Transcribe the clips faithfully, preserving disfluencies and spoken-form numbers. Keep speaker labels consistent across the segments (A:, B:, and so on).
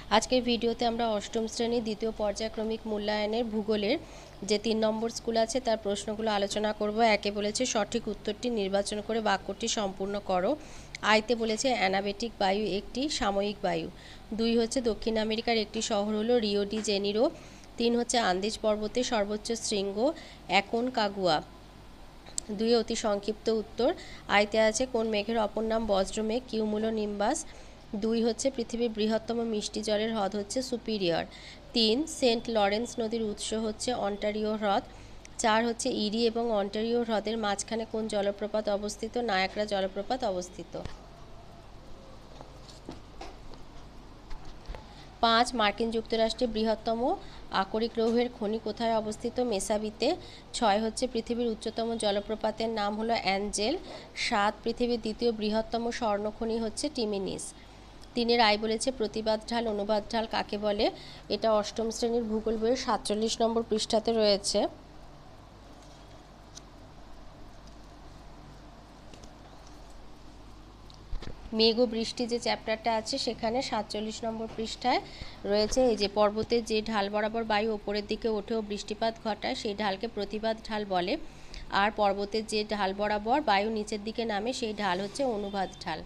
A: আজকের ভিডিওতে আমরা অষ্টম শ্রেণীর দ্বিতীয় পর্যায়ক্রমিক মূল্যায়নের ভূগোলের যে তিন নম্বর স্কুল আছে তার প্রশ্নগুলো আলোচনা করব। একে বলেছে সঠিক উত্তরটি নির্বাচন করে বাক্যটি সম্পূর্ণ করো। আইতে বলেছে অ্যানাবেটিক বায়ু একটি সাময়িক বায়ু। দুই হচ্ছে দক্ষিণ আমেরিকার একটি শহর হলো রিও ডি জেনিরো। তিন হচ্ছে আন্দিজ পর্বতের সর্বোচ্চ শৃঙ্গ অ্যাকনকাগুয়া। দুই অতি সংক্ষিপ্ত উত্তর। আইতে আছে কোন মেঘের অপর নাম বজ্রমেঘ কিউমুলোনিম্বাস। দুই হচ্ছে পৃথিবীর বৃহত্তম মিষ্টি জলের হ্রদ হচ্ছে সুপিরিয়র। তিন সেন্ট লরেন্স নদীর উৎস হচ্ছে অন্টারিও হ্রদ। চার হচ্ছে ইরি এবং অন্টারিও হ্রদের মাঝখানে কোন জলপ্রপাত অবস্থিত? নায়াগ্রা জলপ্রপাত অবস্থিত। পাঁচ মার্কিন যুক্তরাষ্ট্রের বৃহত্তম আকরিক লৌহের খনি কোথায় অবস্থিত? মেসাবিতে। ছয় হচ্ছে পৃথিবীর উচ্চতম জলপ্রপাতের নাম হলো অ্যাঞ্জেল। সাত পৃথিবীর দ্বিতীয় বৃহত্তম স্বর্ণখনি হচ্ছে টিমিনিস। তিনের আই বলেছে প্রতিবাদ ঢাল অনুবাদ ঢাল কাকে বলে? এটা অষ্টম শ্রেণীর ভূগোল বইয়ের সাতচল্লিশ নম্বর পৃষ্ঠাতে রয়েছে। মেঘ ও বৃষ্টি যে চ্যাপ্টারটা আছে সেখানে সাতচল্লিশ নম্বর পৃষ্ঠায় রয়েছে এই যে পর্বতের যে ঢাল বরাবর বায়ু ওপরের দিকে ওঠেও বৃষ্টিপাত ঘটায় সেই ঢালকে প্রতিবাদ ঢাল বলে। আর পর্বতের যে ঢাল বরাবর বায়ু নিচের দিকে নামে সেই ঢাল হচ্ছে অনুবাদ ঢাল।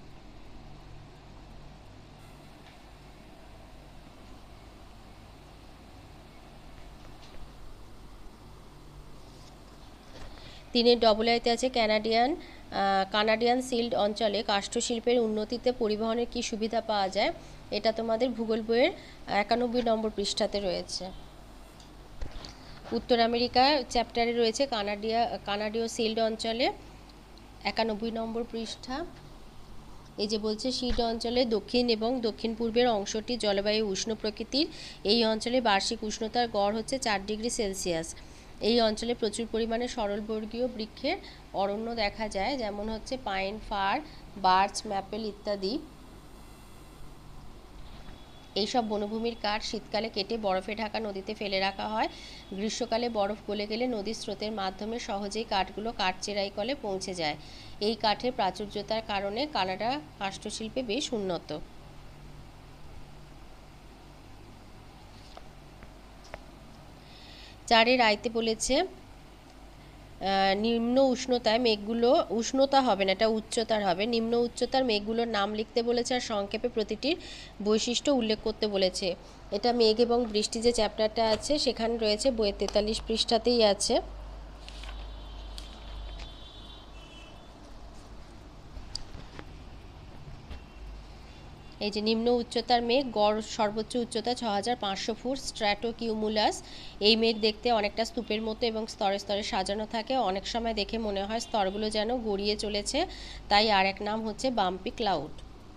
A: তিনের ডবল আইতে আছে ক্যানাডিয়ান কানাডিয়ান সিল্ড অঞ্চলে কাষ্ঠশিল্পের উন্নতিতে পরিবহনের কি সুবিধা পাওয়া যায়? এটা তোমাদের ভূগোল বইয়ের একানব্বই নম্বর পৃষ্ঠাতে রয়েছে। উত্তর আমেরিকা চ্যাপ্টারে রয়েছে কানাডিয়া কানাডীয় সিল্ড অঞ্চলে একানব্বই নম্বর পৃষ্ঠা। এই যে বলছে শীত অঞ্চলে দক্ষিণ এবং দক্ষিণ পূর্বের অংশটি জলবায়ু উষ্ণ প্রকৃতির। এই অঞ্চলে বার্ষিক উষ্ণতার গড় হচ্ছে চার ডিগ্রি সেলসিয়াস। এই অঞ্চলে প্রচুর পরিমাণে সরলবর্গীয় বৃক্ষের অরণ্য দেখা যায়, যেমন হচ্ছে পাইন, ফার, বার্চ, ম্যাপেল ইত্যাদি। এইসব বনভূমির কাঠ শীতকালে কেটে বরফে ঢাকা নদীতে ফেলে রাখা হয়। গ্রীষ্মকালে বরফ গলে গেলে নদীর স্রোতের মাধ্যমে সহজেই কাঠগুলো কাঠচেরাই কলে পৌঁছে যায়। এই কাঠের প্রাচুর্যতার কারণে কানাডা কাষ্ঠশিল্পে বেশ উন্নত। চারের আইতে বলেছে নিম্ন উষ্ণতায় মেঘগুলো উষ্ণতা হবে না, এটা উচ্চতার হবে। নিম্ন উচ্চতার মেঘগুলোর নাম লিখতে বলেছে আর সংক্ষেপে প্রতিটির বৈশিষ্ট্য উল্লেখ করতে বলেছে। এটা মেঘ এবং বৃষ্টি যে চ্যাপ্টারটা আছে সেখানে রয়েছে, বইয়ের তেতাল্লিশ পৃষ্ঠাতেই আছে। এই যে নিম্ন উচ্চতার মেঘ, গড় সর্বোচ্চ উচ্চতা ছ হাজার পাঁচশো ফুট, স্ট্র্যাটো কিউমুলাস। এই মেঘ দেখতে অনেকটা স্তূপের মতো এবং স্তরে স্তরে সাজানো থাকে। অনেক সময় দেখে মনে হয় স্তরগুলো যেন গড়িয়ে চলেছে, তাই আর এক নাম হচ্ছে বাম্পি ক্লাউড।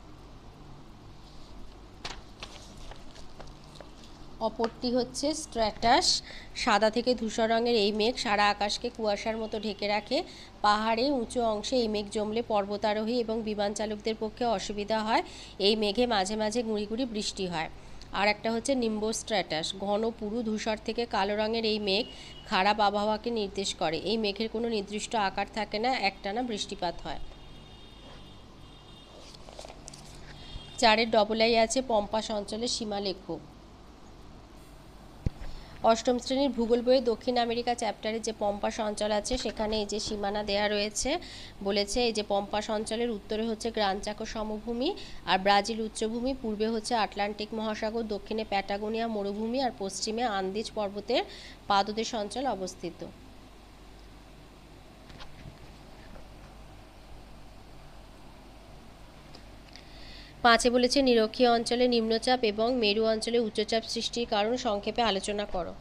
A: অপরটি হচ্ছে স্ট্র্যাটাস। সাদা থেকে ধূসর রঙের এই মেঘ সারা আকাশকে কুয়াশার মতো ঢেকে রাখে। পাহাড়ে উঁচু অংশে এই মেঘ জমলে পর্বতারোহী এবং বিমান চালকদের পক্ষে অসুবিধা হয়। এই মেঘে মাঝে মাঝে গুঁড়ি গুঁড়ি বৃষ্টি হয়। আর একটা হচ্ছে নিম্বোস্ট্র্যাটাস। ঘন পুরু ধূসর থেকে কালো রঙের এই মেঘ খারাপ আবহাওয়াকে নির্দেশ করে। এই মেঘের কোনো নির্দিষ্ট আকার থাকে না, একটানা বৃষ্টিপাত হয়। চারের ডবল আই আছে পম্পাস অঞ্চলের সীমা লেখো। অষ্টম শ্রেণীর ভূগোল বইয়ে দক্ষিণ আমেরিকা চ্যাপ্টারে যে পম্পাস অঞ্চল আছে সেখানে এই যে সীমানা দেয়া রয়েছে। বলেছে এই যে পম্পাস অঞ্চলের উত্তরে হচ্ছে গ্রান চাকো সমভূমি আর ব্রাজিল উচ্চভূমি, পূর্বে হচ্ছে আটলান্টিক মহাসাগর, দক্ষিণে প্যাটাগোনিয়া মরুভূমি আর পশ্চিমে আন্দিজ পর্বতের পাদদেশ অঞ্চল অবস্থিত। পাঁচে বলেছে নিরক্ষীয় অঞ্চলে নিম্নচাপ এবং মেরু অঞ্চলে উচ্চচাপ সৃষ্টির কারণ সংক্ষেপে আলোচনা করো।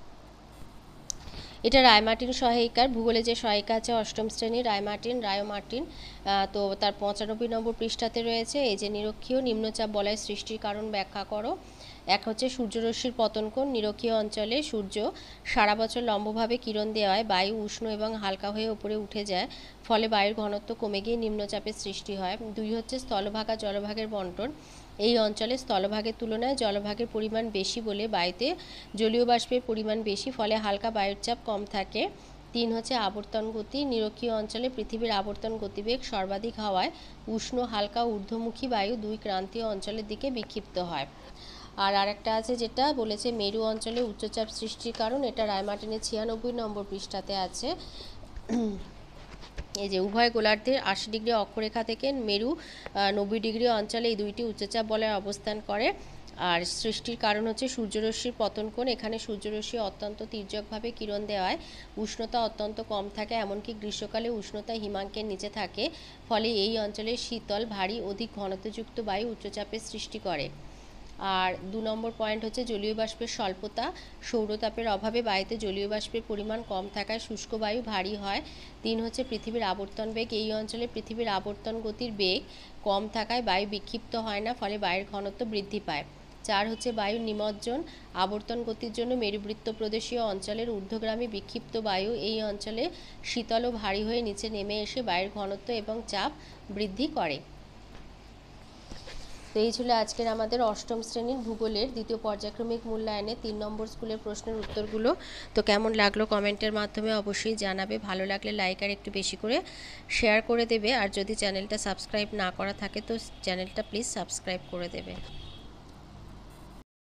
A: এটা রায়মার্টিন সহায়িকার ভূগোলে যে সহায়িকা আছে অষ্টম শ্রেণীর রায়মার্টিন রায়োমার্টিন, তো তার পঁচানব্বই নম্বর পৃষ্ঠাতে রয়েছে। এই যে নিরক্ষীয় নিম্নচাপ বলয় সৃষ্টির কারণ ব্যাখ্যা করো। এক হচ্ছে সূর্যরশ্মির পতন কোণ। নিরক্ষীয় অঞ্চলে সূর্য সারা বছর লম্বভাবে কিরণ দেওয়ায় বায়ু উষ্ণ এবং হালকা হয়ে উপরে উঠে যায়, ফলে বায়ুর ঘনত্ব কমে গিয়ে নিম্নচাপের সৃষ্টি হয়। দুই হচ্ছে স্থলভাগ আর জলভাগের বন্টন। এই অঞ্চলে স্থলভাগের তুলনায় জলভাগের পরিমাণ বেশি বলে বায়ুতে জলীয় বাষ্পের পরিমাণ বেশি, ফলে হালকা বায়ুর চাপ কম থাকে। তিন হচ্ছে আবর্তন গতি। নিরক্ষীয় অঞ্চলে পৃথিবীর আবর্তন গতিবেগ সর্বাধিক হওয়ায় উষ্ণ হালকা ঊর্ধ্বমুখী বায়ু দুই ক্রান্তীয় অঞ্চলের দিকে বিক্ষিপ্ত হয়। আর আরেকটা আছে যেটা বলেছে মেরু অঞ্চলে উচ্চচাপ সৃষ্টির কারণ, এটা রায়মার্টিনের ছিয়ানব্বই নম্বর পৃষ্ঠাতে আছে। এই যে উভয় গোলার্ধের আশি ডিগ্রি অক্ষরেখা থেকে মেরু নব্বই ডিগ্রি অঞ্চলে এই দুইটি উচ্চচাপ বলয় অবস্থান করে। আর সৃষ্টির কারণ হচ্ছে সূর্যরশ্মির পতন কোণ। এখানে সূর্যরশ্মি অত্যন্ত তির্যকভাবে কিরণ দেওয়ায় উষ্ণতা অত্যন্ত কম থাকে, এমনকি গ্রীষ্মকালে উষ্ণতা হিমাঙ্কের নিচে থাকে, ফলে এই অঞ্চলে শীতল ভারী অধিক ঘনত্বযুক্ত বায়ু উচ্চচাপের সৃষ্টি করে। আর দু নম্বর পয়েন্ট হচ্ছে জলীয় বাষ্পের স্বল্পতা। সৌরতাপের অভাবে বায়ুতে জলীয় বাষ্পের পরিমাণ কম থাকায় শুষ্ক বায়ু ভারী হয়। তিন হচ্ছে পৃথিবীর আবর্তন বেগ। এই অঞ্চলে পৃথিবীর আবর্তন গতির বেগ কম থাকায় বায়ু বিক্ষিপ্ত হয় না, ফলে বায়ুর ঘনত্ব বৃদ্ধি পায়। চার হচ্ছে বায়ুর নিমজ্জন। আবর্তন গতির জন্য মেরুবৃত্ত প্রদেশীয় অঞ্চলের ঊর্ধ্বগামী বিক্ষিপ্ত বায়ু এই অঞ্চলে শীতল ও ভারী হয়ে নিচে নেমে এসে বায়ুর ঘনত্ব এবং চাপ বৃদ্ধি করে। তো এই ছিল আজকের আমাদের অষ্টম শ্রেণীর ভূগোলের দ্বিতীয় পর্যায়ক্রমিক মূল্যায়নে তিন নম্বর স্কুলের প্রশ্নের উত্তরগুলো। তো কেমন লাগলো কমেন্টের মাধ্যমে অবশ্যই জানাবে। ভালো লাগলে লাইক আর একটু বেশি করে শেয়ার করে দেবে। আর যদি চ্যানেলটা সাবস্ক্রাইব না করা থাকে তো চ্যানেলটা প্লিজ সাবস্ক্রাইব করে দেবে।